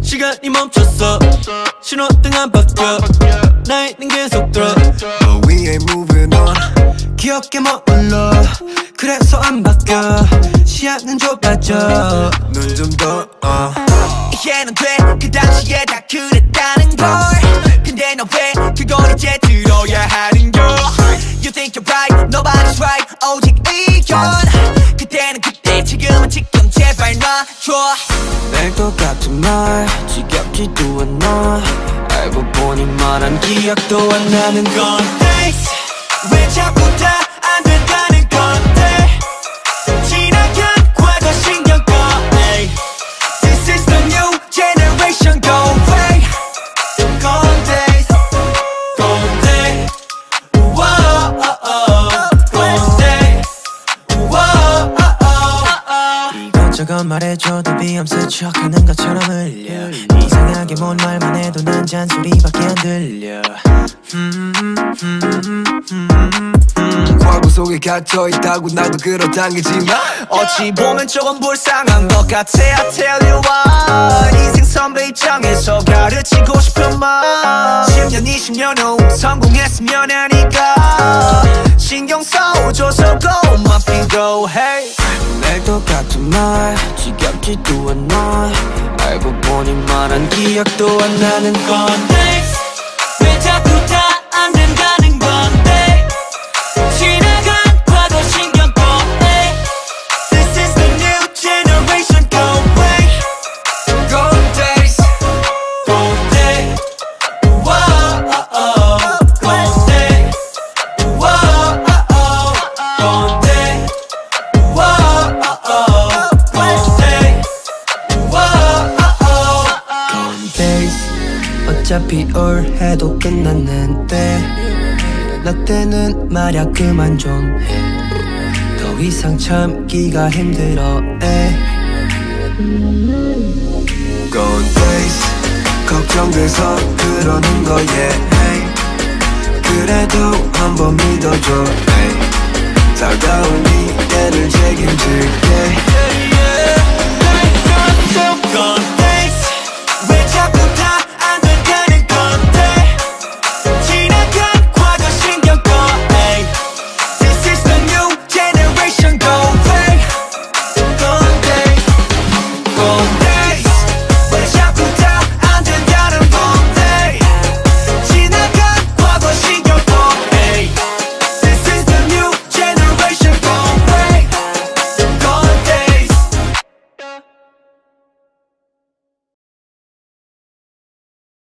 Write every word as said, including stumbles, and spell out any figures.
시간이 멈췄어. 신호등 안 바뀌어. 나 있는 계속 들어. But we ain't moving on. 기억에 머물러. 그래서 안 바뀌어. 시야는 좁아져. 눈 좀 더 uh. 이해는 돼. 그 당시에 다 그랬다는 걸. 근데 너 왜 그걸 이제 들어야 하는 걸. You think you're right, nobody's right. 오직 의견. 그때는 그때, 지금은 지금. 제발 놔줘. 늘 똑같은 말 지겹지도 않아. 알고 보니 말한 기억도 안 나는 건 Thanks. 왜 자꾸 다 안 된다는 건데. 지나간 과거 신경 꺼. Hey. This is the new generation. Go away. Gone days. Gone day. Whoa, oh, oh. Gone day. Whoa, oh, oh. 이것저것 말해줘도 비염스 척하는 것처럼 흘려. 이상하게 뭔 말만 해도 난 잔소리밖에 안 들려. 음, 음, 음, 음, 음. 과거 속에 갇혀있다고 나도 그렇단 게지만 어찌 보면 조금 불쌍한 것 같아. I tell you what. 인생 선배 입장에서 가르치고 싶은 말. 십 년 이십 년 후 성공했으면 하니까. 신경 써줘서 go my feet go hey. 늘 똑같은 말 지겹지도 않아. 알고 보니 말한 기억도 안 나는 건 Thanks. 왜 자꾸 다 안 된다는 건데. 지나간 과거 신경 꺼. Hey. This is the new generation. Go away. Gone days. Gone day. Whoa, oh, oh. Gone day. Whoa, oh, oh. Gone day. Whoa, oh, oh. Gone day. Whoa, oh, oh. Gone days. 어차피 올해도 끝났는데 나 때는 말야 그만 좀 해. 더 이상 참기가 힘들어 에. Gone days. 걱정돼서 그러는 거야 hey. 그래도 한번 믿어줘 hey. 살다운 이때를 책임질게.